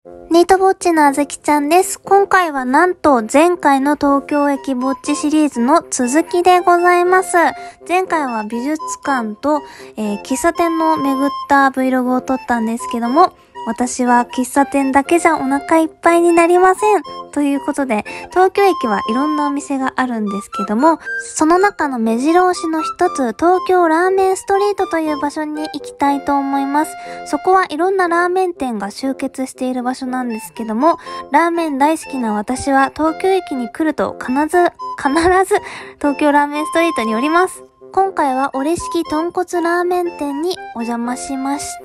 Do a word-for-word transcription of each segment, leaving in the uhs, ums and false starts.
ニートぼっちのあずきちゃんです。今回はなんと前回の東京駅ぼっちシリーズの続きでございます。前回は美術館と、えー、喫茶店の巡った Vlog を撮ったんですけども、私は喫茶店だけじゃお腹いっぱいになりません。ということで、東京駅はいろんなお店があるんですけども、その中の目白押しの一つ、東京ラーメンストリートという場所に行きたいと思います。そこはいろんなラーメン店が集結している場所なんですけども、ラーメン大好きな私は東京駅に来ると必ず、必ず東京ラーメンストリートに寄ります。今回はオレ式豚骨ラーメン店にお邪魔しました。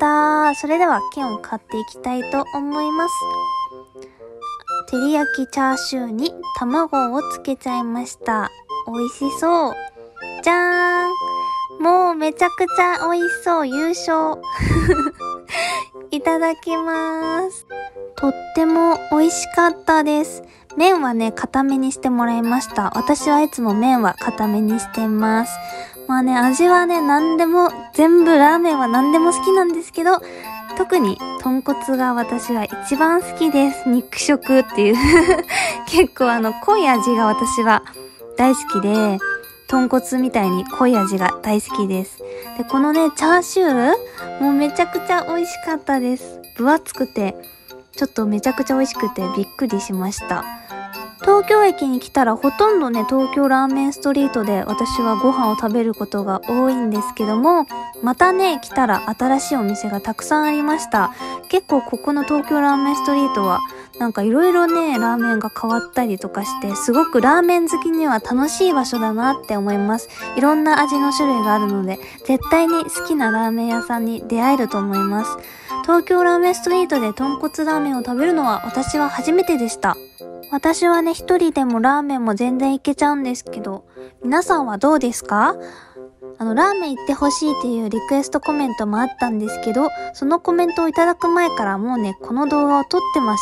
それでは券を買っていきたいと思います。照り焼きチャーシューに卵をつけちゃいました。美味しそう。じゃーん。もうめちゃくちゃ美味しそう。優勝。いただきます。とっても美味しかったです。麺はね、固めにしてもらいました。私はいつも麺は固めにしています。まあね、味はね、何でも、全部ラーメンは何でも好きなんですけど、特に豚骨が私は一番好きです。肉食っていう。結構あの、濃い味が私は大好きで、豚骨みたいに濃い味が大好きです。で、このね、チャーシューもうめちゃくちゃ美味しかったです。分厚くて、ちょっとめちゃくちゃ美味しくてびっくりしました。東京駅に来たらほとんどね、東京ラーメンストリートで私はご飯を食べることが多いんですけども、またね、来たら新しいお店がたくさんありました。結構ここの東京ラーメンストリートはなんかいろいろね、ラーメンが変わったりとかして、すごくラーメン好きには楽しい場所だなって思います。いろんな味の種類があるので、絶対に好きなラーメン屋さんに出会えると思います。東京ラーメンストリートで豚骨ラーメンを食べるのは私は初めてでした。私はね、一人でもラーメンも全然いけちゃうんですけど、皆さんはどうですか？あの、ラーメン行ってほしいっていうリクエストコメントもあったんですけど、そのコメントをいただく前からもうね、この動画を撮ってました。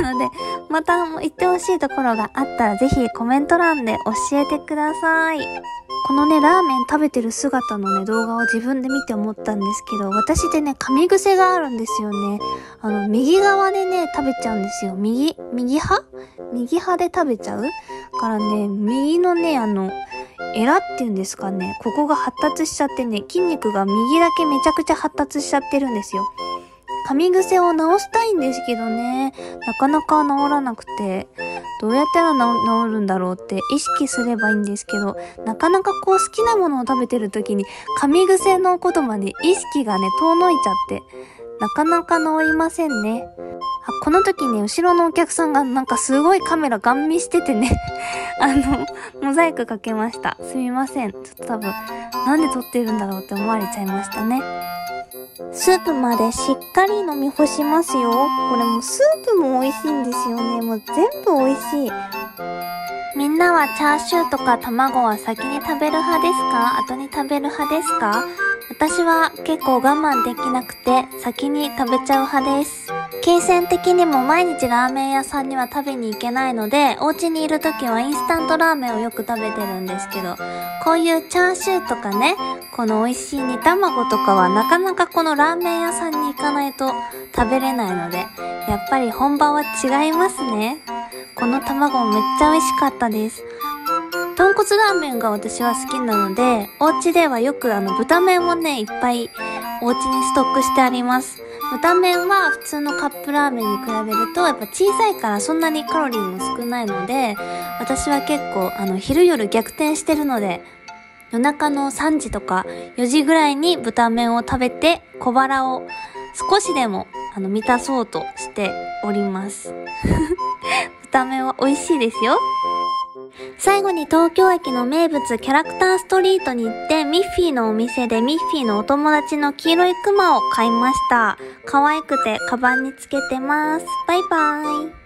なので、また行ってほしいところがあったらぜひコメント欄で教えてください。このね、ラーメン食べてる姿のね、動画を自分で見て思ったんですけど、私でね、噛み癖があるんですよね。あの、右側でね、食べちゃうんですよ。右、右派右派で食べちゃうからね、右のね、あの、エラっていうんですかね、ここが発達しちゃってね、筋肉が右だけめちゃくちゃ発達しちゃってるんですよ。噛み癖を直したいんですけどね、なかなか治らなくて、どうやったら治るんだろうって意識すればいいんですけど、なかなかこう好きなものを食べてる時に噛み癖のことまで意識がね遠のいちゃって、なかなか治りませんね。あ、この時ね、後ろのお客さんがなんかすごいカメラガン見しててねあのモザイクかけました。すみません。ちょっと多分なんで撮ってるんだろうって思われちゃいましたね。スープまでしっかり飲み干しますよ。これもうスープも美味しいんですよね。もう全部美味しい。みんなはチャーシューとか卵は先に食べる派ですか？後に食べる派ですか？私は結構我慢できなくて先に食べちゃう派です。金銭的にも毎日ラーメン屋さんには食べに行けないので、お家にいる時はインスタントラーメンをよく食べてるんですけど、こういうチャーシューとかね、この美味しい煮卵とかはなかなかこのラーメン屋さんに行かないと食べれないので、やっぱり本場は違いますね。この卵もめっちゃ美味しかったです。豚骨ラーメンが私は好きなので、お家ではよくあの豚麺をね、いっぱいお家にストックしてあります。豚麺は普通のカップラーメンに比べるとやっぱ小さいからそんなにカロリーも少ないので、私は結構あの昼夜逆転してるので、夜中のさんじとかよじぐらいに豚麺を食べて小腹を少しでもあの満たそうとしております豚麺は美味しいですよ。最後に東京駅の名物キャラクターストリートに行ってミッフィーのお店でミッフィーのお友達の黄色いクマを買いました。可愛くてカバンにつけてます。バイバーイ。